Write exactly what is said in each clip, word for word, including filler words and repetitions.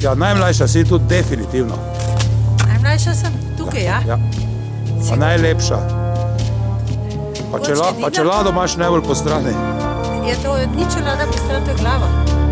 Ja, najmlajša si tudi definitivno. Najmlajša sem tukaj, ja? Ja. Pa najlepša. Pa čela, pa čelado imaš najbolj po strani. Je to ni čelada po strani, to je glava.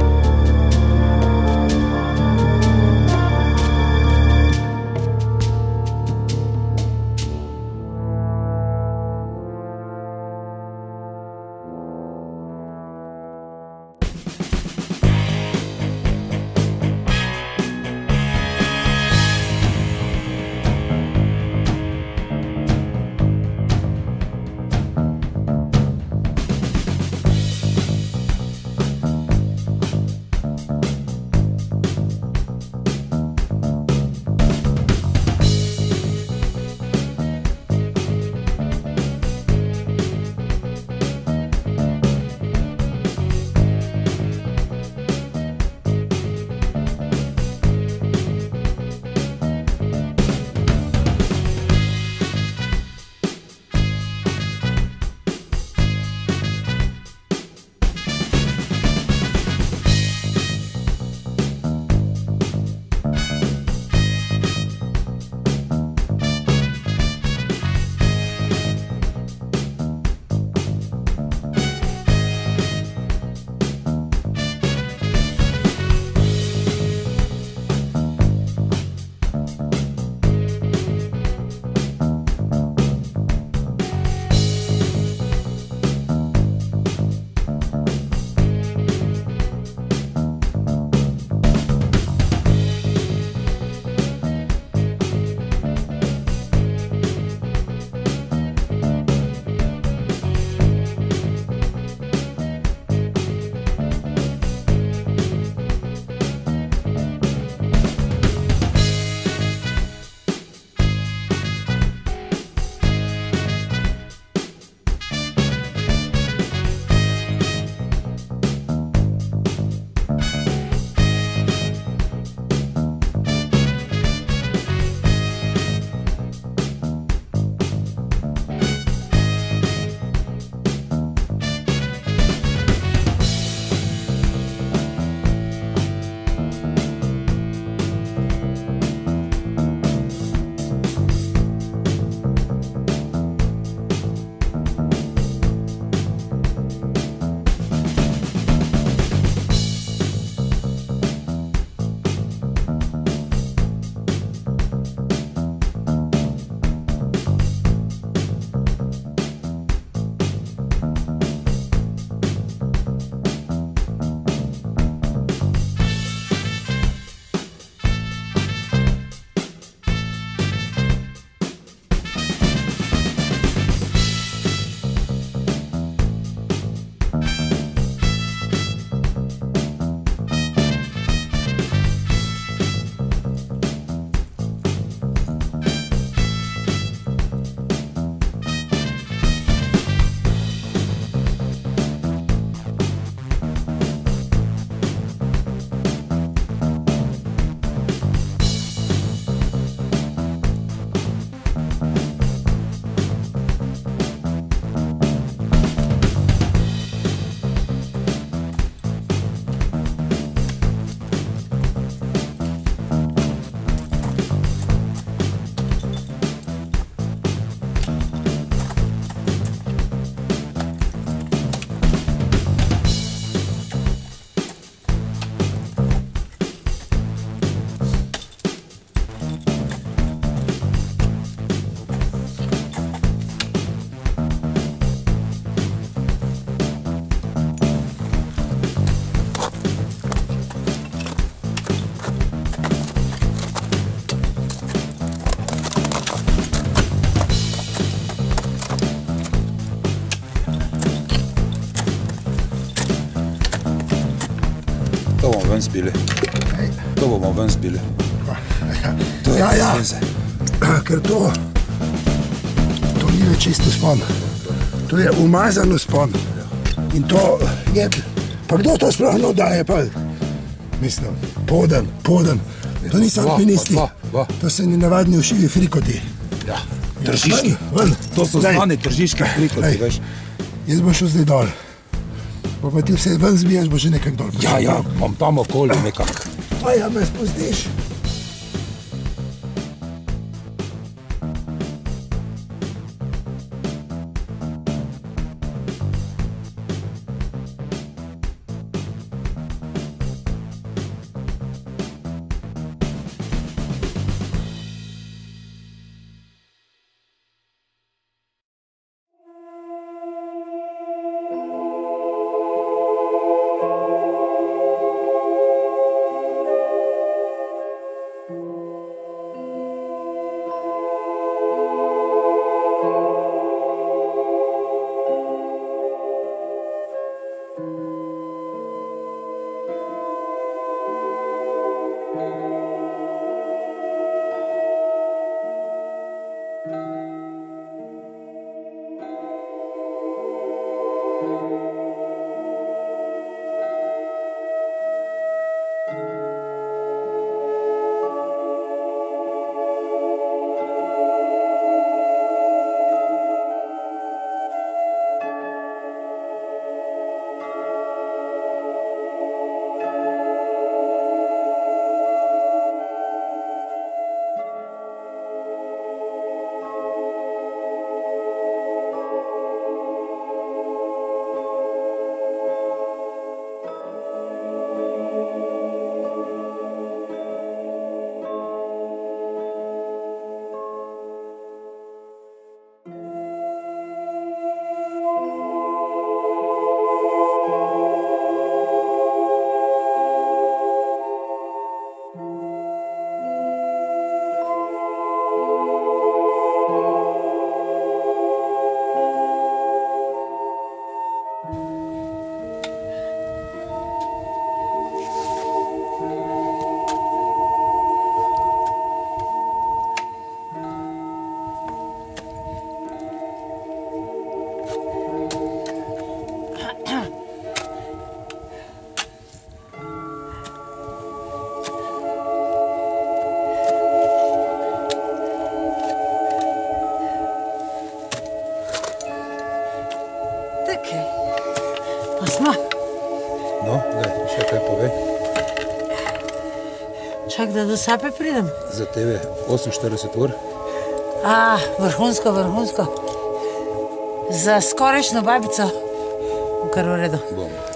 To bomo ven zbili. To bomo ven zbili. Ja, ja, ker to, to ni več čisto spon. To je umazano spon. In to je, pa kdo to sploh daje, pa, mislim, poden, poden. To niso alpinisti, to so navadni ušivi frikoti. Ja, tržiški. To so znani tržiški frikoti, veš. Jaz bom šel zdaj dol. Pa pa ti vse ven zbijaš, bo že nekak dol. Ja, ja, bom tam okoli nekak. Pa ja me spustiš. Pa smo. No, daj, še kaj povej. Čak, da do sape pridem. Za tebe oseminštirideset ur. A, vrhunsko, vrhunsko. Za skorajšnjo babico. Kar v redu. Bom.